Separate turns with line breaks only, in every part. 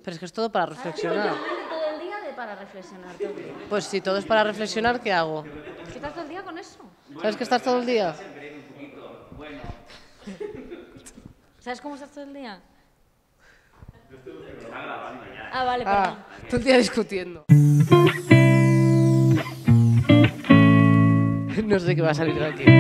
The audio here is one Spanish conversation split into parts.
Pero es que es todo para reflexionar.
Todo el día para reflexionar todo el día.
Pues si todo es para reflexionar, ¿qué hago?
Es que estás todo el día con eso.
¿Sabes que estás todo el día?
¿Sabes cómo estás todo el día? Ah, vale, perdón.
Todo el día discutiendo. No sé qué va a salir de aquí.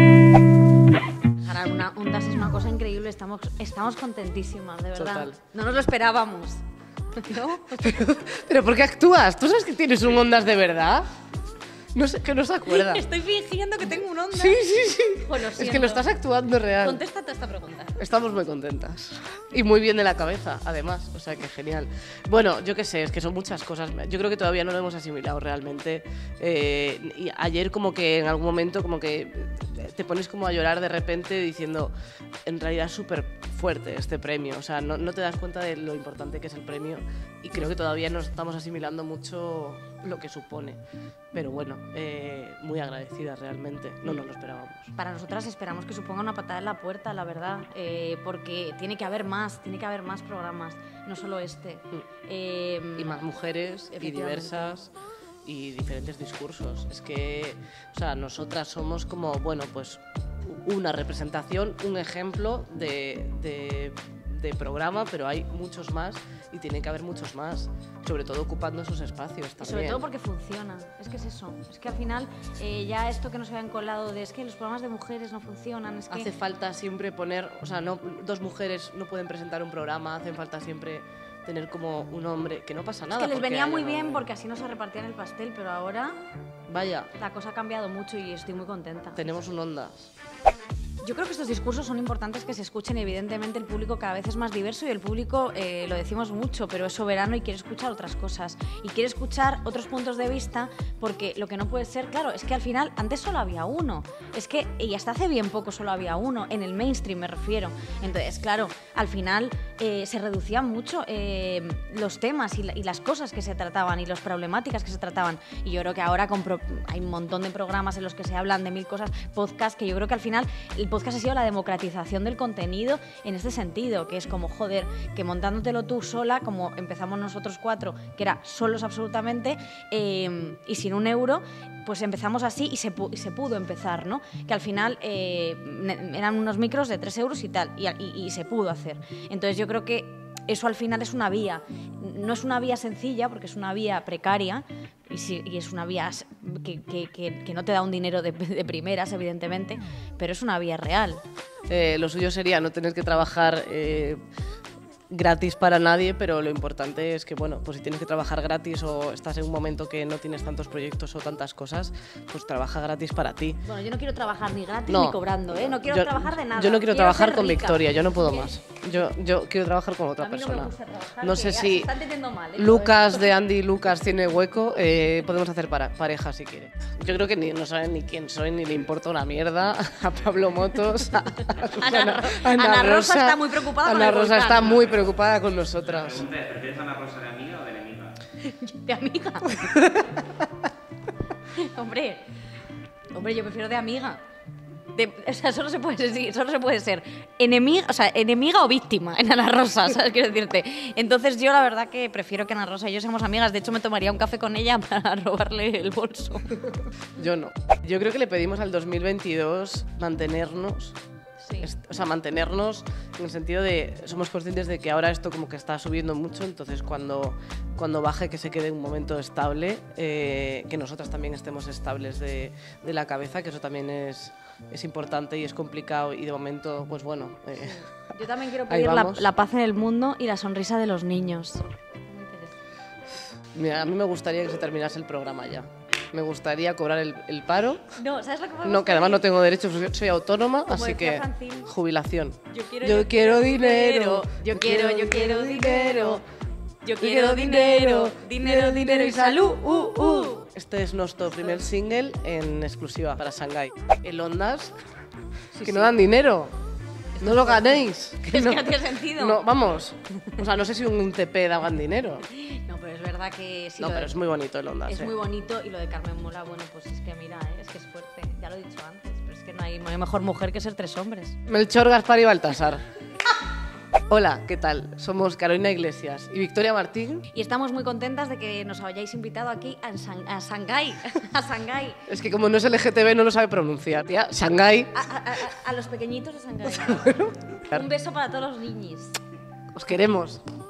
Ganar una Ondas es una cosa increíble, estamos contentísimas, de verdad.
Total.
No nos lo esperábamos. ¿No?
Pero ¿por qué actúas? ¿Tú sabes que tienes un Ondas de verdad? No sé, que no se acuerda.
Estoy fingiendo que tengo un Ondas.
Sí.
Pues lo
Es
siento.
que lo estás actuando real.
Contéstate esta pregunta.
Estamos muy contentas. Y muy bien de la cabeza, además. O sea, que genial. Bueno, yo qué sé, es que son muchas cosas. Yo creo que todavía no lo hemos asimilado realmente. Y ayer como que en algún momento como que te pones como a llorar de repente diciendo, en realidad es súper fuerte este premio. O sea, no te das cuenta de lo importante que es el premio. Y creo que todavía no estamos asimilando mucho lo que supone. Pero bueno, muy agradecidas realmente. No nos lo esperábamos.
Para nosotras esperamos que suponga una patada en la puerta, la verdad, porque tiene que haber más programas, no solo este.
Y más mujeres y diversas y diferentes discursos. Es que, o sea, nosotras somos como, bueno, pues una representación, un ejemplo de programa, pero hay muchos más y tiene que haber muchos más, sobre todo ocupando esos espacios también.
Sobre todo porque funciona, es que es eso, es que al final ya esto que nos habían colado de es que los programas de mujeres no funcionan, es que...
Hace falta siempre poner, o sea, no, dos mujeres no pueden presentar un programa, hacen falta siempre tener como un hombre, que no pasa nada.
Es que les venía muy bien
hombre.
porque así no se repartían el pastel, pero ahora
Vaya,
la cosa ha cambiado mucho y estoy muy contenta.
tenemos un Ondas.
Yo creo que estos discursos son importantes que se escuchen. Evidentemente el público cada vez es más diverso y el público, lo decimos mucho, pero es soberano y quiere escuchar otras cosas. Y quiere escuchar otros puntos de vista porque lo que no puede ser, claro, es que al final antes solo había uno. Es que, y hasta hace bien poco solo había uno, en el mainstream me refiero. Entonces, claro, al final se reducían mucho los temas y las cosas que se trataban y las problemáticas que se trataban. Y yo creo que ahora hay un montón de programas en los que se hablan de mil cosas, podcast, que yo creo que al final el podcast ha sido la democratización del contenido en este sentido, que es como, joder, que montándotelo tú sola, como empezamos nosotros 4, que era solos absolutamente, y sin un euro, pues empezamos así y se pudo empezar, ¿no? Que al final eran unos micros de 3 euros y tal, y se pudo hacer. Entonces yo creo que eso al final es una vía. No es una vía sencilla, porque es una vía precaria, y es una vía que no te da un dinero de primeras, evidentemente, pero es una vía real.
Lo suyo sería no tener que trabajar gratis para nadie, pero lo importante es que, bueno, pues si tienes que trabajar gratis o estás en un momento que no tienes tantos proyectos o tantas cosas, pues trabaja gratis para ti.
Bueno, yo no quiero trabajar ni gratis ni cobrando, ¿eh? No quiero trabajar de nada.
Yo no quiero trabajar con
rica.
Victoria, yo no puedo más. Yo quiero trabajar con otra
A mí no
persona.
me gusta trabajar,
No sé
que
si
se está entendiendo mal,
Lucas de Andy y Lucas tiene hueco, podemos hacer pareja si quiere. Yo creo que no saben ni quién soy, ni le importa una mierda a Pablo Motos, a
Ana Rosa está muy preocupada con el
Ana Rosa
volcán.
está muy preocupada con nosotras.
¿Prefieres a Ana Rosa de amiga o de enemiga?
De amiga. Hombre, yo prefiero de amiga. O sea, solo se puede ser enemiga, o sea, enemiga o víctima en Ana Rosa, ¿sabes? Quiero decirte. Entonces yo la verdad que prefiero que Ana Rosa y yo seamos amigas. De hecho, me tomaría un café con ella para robarle el bolso.
Yo no. Yo creo que le pedimos al 2022 mantenernos.
Sí.
O sea, mantenernos en el sentido de somos conscientes de que ahora esto como que está subiendo mucho, entonces cuando baje que se quede un momento estable, que nosotras también estemos estables de la cabeza, que eso también es importante y es complicado y de momento, pues bueno.
Yo también quiero
ahí
pedir
vamos.
la paz en el mundo y la sonrisa de los niños.
Mira, a mí me gustaría que se terminase el programa ya. Me gustaría cobrar el paro.
No, ¿sabes lo que
No, que además no tengo derechos, soy autónoma,
Como
así
decía
que
Francine,
jubilación.
Yo
quiero dinero.
Yo quiero dinero. Yo quiero dinero y salud.
Este es nuestro primer single en exclusiva para Shanghái. El Ondas,
Sí,
que
sí.
no dan dinero. No lo ganéis.
Es que no tiene sentido.
No, vamos. O sea, no sé si un TP daban dinero.
No, pero es verdad que sí.
No, pero es muy bonito el Ondas.
Es muy bonito y lo de Carmen Mola, bueno, pues es que mira, es que es fuerte. Ya lo he dicho antes, pero es que no hay mejor mujer que ser 3 hombres.
Melchor, Gaspar y Baltasar. Hola, ¿qué tal? Somos Carolina Iglesias y Victoria Martín.
Y estamos muy contentas de que nos hayáis invitado aquí a Shanghái. A Shanghái.
Es que como no es LGTB no lo sabe pronunciar, tía. Shanghái.
A los pequeñitos de Shanghái. Un beso para todos los niños.
Os queremos.